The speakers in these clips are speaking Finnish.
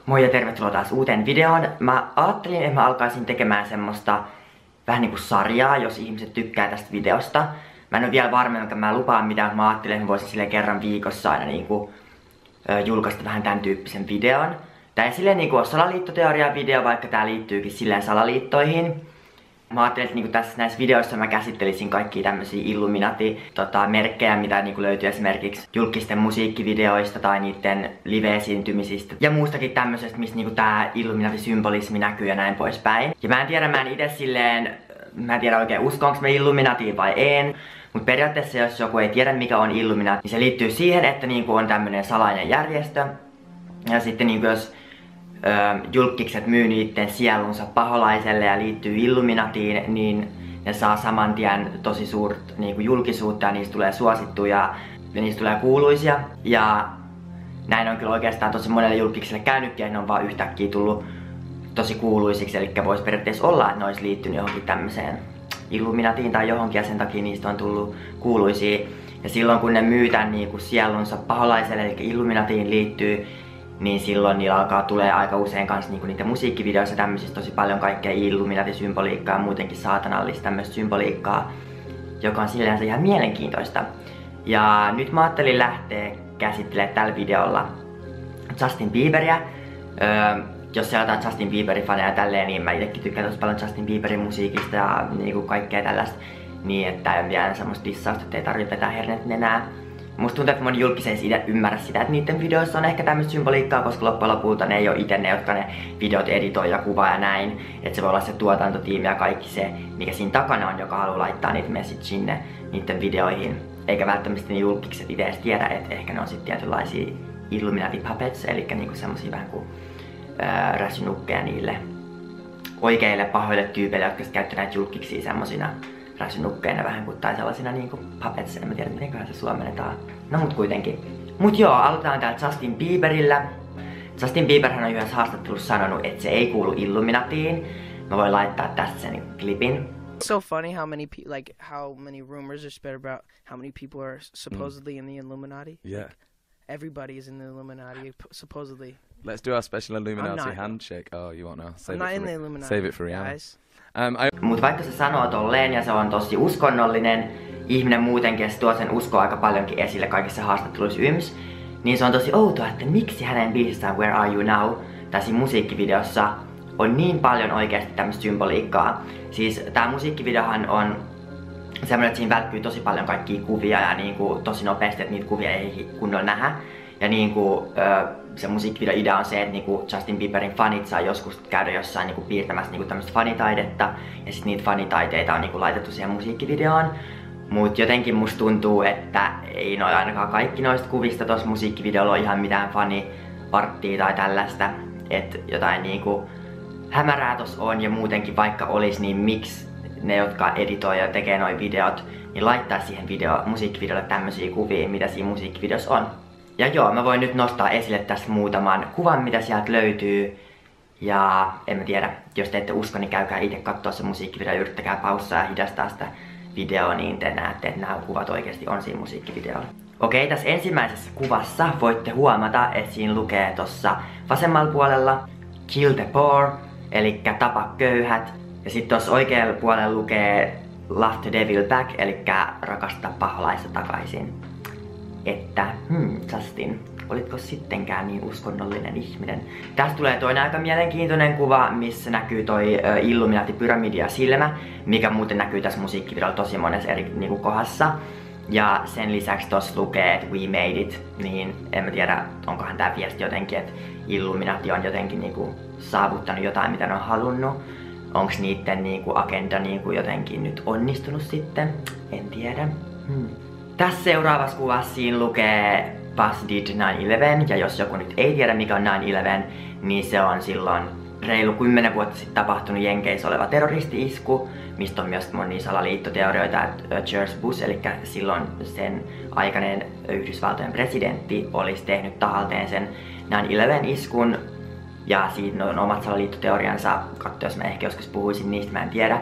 Moi ja tervetuloa taas uuteen videoon. Mä ajattelin, että mä alkaisin tekemään semmoista vähän niinku sarjaa, jos ihmiset tykkää tästä videosta. Mä en ole vielä varma, että mä lupaan mitään, mä ajattelin, että mä voisin silleen kerran viikossa aina niinku julkaista vähän tämän tyyppisen videon. Tää ei silleen niinku ole salaliittoteoria video, vaikka tää liittyykin silleen salaliittoihin. Mä ajattelin, että niinku tässä näissä videoissa mä käsittelisin kaikkia tämmösiä Illuminati-merkkejä, mitä niinku löytyy esimerkiksi julkisten musiikkivideoista tai niiden live-esiintymisistä. Ja muustakin tämmöisestä, missä niinku tää Illuminati-symbolismi näkyy ja näin poispäin. Ja mä en ite silleen, mä en tiedä oikein uskonko mä Illuminatiin vai en. Mut periaatteessa jos joku ei tiedä mikä on Illuminati, niin se liittyy siihen, että niinku on tämmönen salainen järjestö. Ja sitten niinku jos julkikset myy niitten sielunsa paholaiselle ja liittyy Illuminatiin, niin ne saa saman tien tosi suurta niinku julkisuutta ja niistä tulee suosittuja ja niistä tulee kuuluisia. Ja näin on kyllä oikeastaan tosi monelle julkikselle käynytkin ja ne on vaan yhtäkkiä tullut tosi kuuluisiksi. Eli voisi periaatteessa olla, että ne olisi liittynyt johonkin tämmöiseen Illuminatiin tai johonkin ja sen takia niistä on tullut kuuluisia. Ja silloin kun ne myy tän niinku sielunsa paholaiselle eli Illuminatiin liittyy, niin silloin niillä alkaa tulee aika usein kans niinku niitä musiikkivideoissa tämmöisistä tosi paljon kaikkea Illuminati-symboliikkaa ja muutenkin saatanallista tämmöistä symboliikkaa, joka on silleen ihan mielenkiintoista. Ja nyt mä ajattelin lähteä käsittelemään tällä videolla Justin Bieberia. Jos siellä on Justin Bieberin faneja tälleen, niin mä itekin tykkään tosi paljon Justin Bieberin musiikista ja niinku kaikkea tällaista. Niin että tää on vielä semmoista dissausta, ettei tarvitse vetää hernet nenää. Musta tuntuu, että moni julkis ei ymmärrä sitä, että niiden videoissa on ehkä tämmöistä symboliikkaa, koska loppujen lopulta ne ei ole itse ne, jotka ne videot editoi ja kuvaa ja näin. Että se voi olla se tuotantotiimi ja kaikki se, mikä siinä takana on, joka haluaa laittaa niitä message sinne niiden videoihin. Eikä välttämättä ne julkikset itse edes tiedä, että ehkä ne on sitten tietynlaisia Illuminati puppets, eli niinku semmosia vähän kuin räsynukkeja niille oikeille pahoille tyypeille, jotka käyttää näitä julkiksia semmosina räsynukkeina vähän kuin tai sellaisina niinku puppets, en mä tiedä mitenköhän se suomennetaan. No mut kuitenkin. Mut joo, aloitetaan täällä Justin Bieberillä. Justin Bieberhän on yhdessä haastattelussa sanonut, että se ei kuulu Illuminatiin. Mä voin laittaa tästä sen klipin. So funny how many rumors are spread about how many people are supposedly in the Illuminati. Yeah. Like, everybody is in the Illuminati supposedly. Let's do our special Illuminati handshake. Oh, you won't know. Save it for Rihanna. Guys. Mut vaikka se sanoo tolleen ja se on tosi uskonnollinen ihminen muutenkin ja se tuo sen uskoa aika paljonkin esille kaikissa haastatteluissa yms, niin se on tosi outoa, että miksi hänen biisissään Where Are You Now tässä musiikkivideossa on niin paljon oikeasti tämmöistä symboliikkaa. Siis tää musiikkivideohan on semmoinen, että siinä välkkyy tosi paljon kaikkia kuvia ja niinku tosi nopeasti, että niitä kuvia ei kunnolla nähdä. Ja niinku se musiikkivideon idea on se, että niinku Justin Bieberin fanit saa joskus käydä jossain niinku piirtämässä niinku tämmöistä fanitaidetta. Ja sit niitä fanitaiteita on niinku laitettu siihen musiikkivideoon. Mut jotenkin musta tuntuu, että ei noi ainakaan kaikki noista kuvista tossa musiikkivideolla ole ihan mitään faniparttia tai tällaista. Et jotain niinku hämärää tossa on ja muutenkin vaikka olis, niin miksi ne jotka editoi ja tekee noi videot, niin laittaa siihen musiikkivideolle tämmösiä kuvia, mitä siinä musiikkivideossa on. Ja joo, mä voin nyt nostaa esille tästä muutaman kuvan, mitä sieltä löytyy. Ja en mä tiedä, jos te ette usko, niin käykää itse katsoa se musiikkivideo ja yrittäkää paussaa ja hidastaa sitä videoa, niin te näette, että nämä kuvat oikeasti on siinä musiikkivideolla. Okei, tässä ensimmäisessä kuvassa voitte huomata, että siinä lukee tossa vasemmalla puolella Kill the poor, eli tapa köyhät. Ja sitten tuossa oikealla puolella lukee Love the devil back, eli rakasta paholaista takaisin. Että, Justin, olitko sittenkään niin uskonnollinen ihminen? Tästä tulee toinen aika mielenkiintoinen kuva, missä näkyy toi Illuminati-pyramidi ja silmä, mikä muuten näkyy tässä musiikkivideolla tosi monessa eri niinku kohdassa. Ja sen lisäksi tossa lukee, että we made it, niin en mä tiedä, onkohan tää viesti jotenkin, että Illuminati on jotenkin niinku saavuttanut jotain, mitä ne on halunnut. Onks niitten niinku agenda niinku jotenkin nyt onnistunut sitten? En tiedä. Tässä seuraavassa kuvassa siinä lukee Bus did 9/11 ja jos joku nyt ei tiedä mikä on 9/11, niin se on silloin reilu 10 vuotta sitten tapahtunut Jenkeissä oleva terroristi-isku, mistä on myös monia salaliittoteorioita, että George Bush, eli silloin sen aikainen Yhdysvaltojen presidentti, olisi tehnyt tahalteen sen 9/11-iskun. Ja siitä on omat salaliittoteoriansa, katso jos mä ehkä joskus puhuisin niistä, mä en tiedä.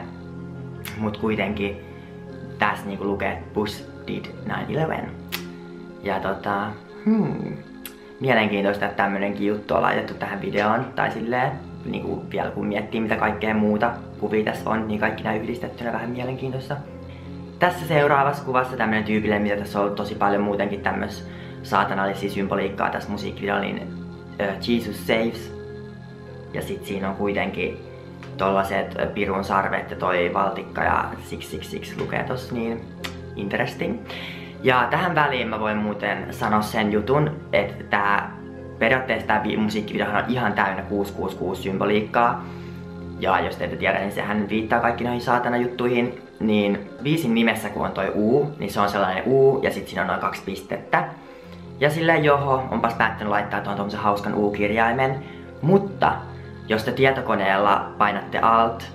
Mut kuitenkin tässä niinku lukee Bush did 9/11. Ja mielenkiintoista, että tämmönenkin juttu on laitettu tähän videoon. Tai silleen, niinku vielä kun miettii mitä kaikkea muuta kuvia tässä on, niin kaikki nää yhdistettynä vähän mielenkiintoista. Tässä seuraavassa kuvassa tämmönen tyypillinen, mitä tässä on ollut tosi paljon muutenkin tämmöis saatanallisia symboliikkaa tässä musiikkivideolla, niin Jesus Saves. Ja sit siinä on kuitenkin tollaset pirun sarvet ja toi valtikka ja 666 lukee tossa, niin interesting. Ja tähän väliin mä voin muuten sanoa sen jutun, että periaatteessa tää musiikkivideohan on ihan täynnä 666 symboliikkaa. Ja jos te ette tiedä, niin sehän viittaa kaikki noihin saatana juttuihin. Niin biisin nimessä kun on toi U, niin se on sellainen U ja sit siinä on noin 2 pistettä. Ja silleen joho, onpas päättänyt laittaa tuon tommosen hauskan U-kirjaimen. Mutta jos te tietokoneella painatte Alt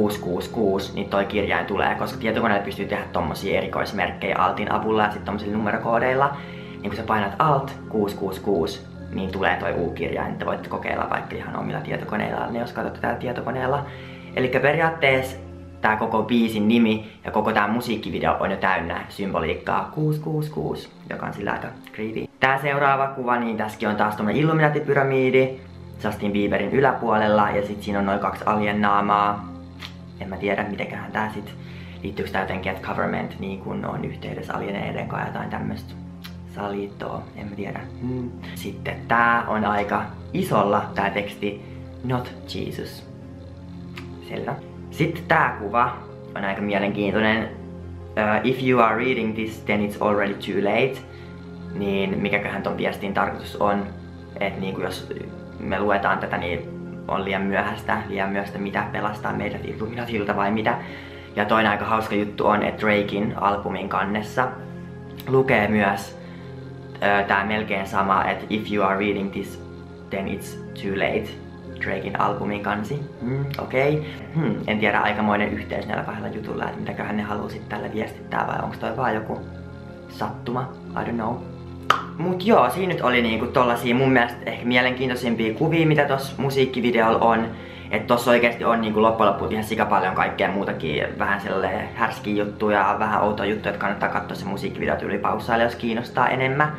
666, niin toi kirjain tulee, koska tietokoneella pystyy tehdä tommosia erikoismerkkejä Altin avulla ja sit tommosilla numerokoodeilla. Niin kun sä painat Alt 666, niin tulee toi U-kirjain. Te voitte kokeilla vaikka ihan omilla tietokoneilla, jos katsotte täällä tietokoneella. Eli periaatteessa tää koko biisin nimi ja koko tää musiikkivideo on jo täynnä symboliikkaa 666, joka on sillä aika creepy. Tää seuraava kuva, niin tässäkin on taas tommonen Illuminati-pyramiidi Justin Bieberin yläpuolella ja sit siinä on noin 2 alien naamaa. En mä tiedä mitenköhän tää sit liittyykö tää jotenkin, että government niin kun on yhteydessä alieneiden kanssa jotain tämmöstä salitoa, en mä tiedä. Sitten tää on aika isolla tää teksti Not Jesus. Selvä. Sitten tää kuva on aika mielenkiintoinen. If you are reading this, then it's already too late. Niin mikäköhän ton viestin tarkoitus on, että niinku jos me luetaan tätä, niin on liian myöhäistä mitä pelastaa meidät Illuminatilta vai mitä. Ja toinen aika hauska juttu on, että Drakein albumin kannessa lukee myös tää melkein sama, että if you are reading this, then it's too late. Drakein albumin kansi. Okei. En tiedä, aikamoinen yhteys näillä kahdella jutulla, että mitäköhän ne haluu sit tällä viestittää vai onko toi vaan joku sattuma, I don't know. Mut joo, siinä nyt oli niinku tollasia mun mielestä ehkä mielenkiintoisimpia kuvia, mitä tossa musiikkivideolla on. Et tossa oikeesti on niinku loppujen lopuksi ihan sikapaljon kaikkea muutakin, vähän sellainen härski juttu ja vähän outo juttu, että kannattaa katsoa se musiikkivideo yli paussaille, jos kiinnostaa enemmän.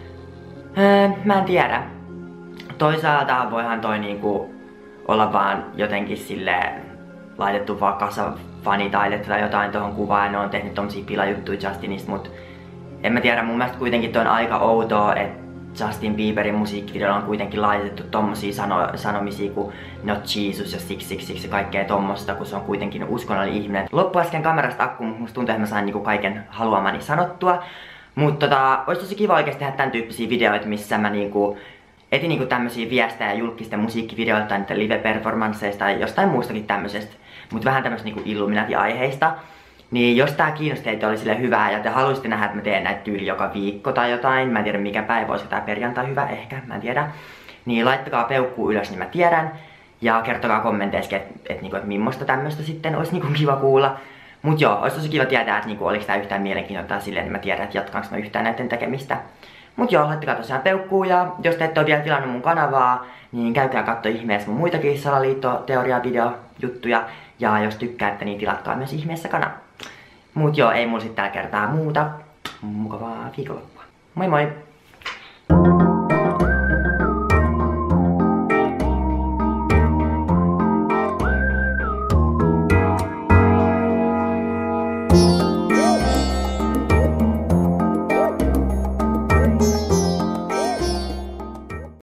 Mä en tiedä. Toisaalta voihan toi niinku olla vaan jotenkin silleen laitettu vaan kasa fanitaidetta tai jotain tohon kuvaan ja ne on tehnyt tommosia pilajuttuja Justinista, mut en mä tiedä, mun mielestä kuitenkin toi on aika outoa, että Justin Bieberin musiikkivideolla on kuitenkin laitettu tommosia sanomisia kuin Not Jesus ja 666 ja kaikkea tommosta, kun se on kuitenkin uskonnollinen ihminen. Loppu äsken kamerasta akku, musta tuntuu, että mä sain niinku kaiken haluamani sanottua. Mutta olisi tosi kiva oikeesti tehdä tän tyyppisiä videoita, missä mä niinku etin niinku tämmösiä viestejä julkisten musiikkivideoilta tai niiden live-performansseista tai jostain muustakin tämmöisestä, mut vähän tämmöistä niinku Illuminati-aiheista. Niin jos tää kiinnosti teitä oli sille hyvää ja te haluaisitte nähdä, että mä teen näitä tyyli joka viikko tai jotain, mä en tiedä mikä päivä, olisiko tää perjantai hyvä, ehkä, mä en tiedä. Niin laittakaa peukkuu ylös, niin mä tiedän. Ja kertokaa kommenteissa, että millaista tämmöstä sitten olisi niinku kiva kuulla. Mut joo, olisi tosi kiva tietää, että oliks tää yhtään mielenkiintoista silleen, että mä tiedän, että jatkaanko mä yhtään näiden tekemistä. Mut joo, laittakaa tosiaan peukkuu ja jos te ette ole vielä tilannut mun kanavaa, niin käykää katsoa ihmeessä mun muitakin salaliittoteoria-videojuttuja. Ja jos tykkäätte, niin tilatkaa myös ihmeessä kanava. Mut joo, ei mulla sit tällä kertaa muuta. Mukavaa viikonloppua. Moi moi!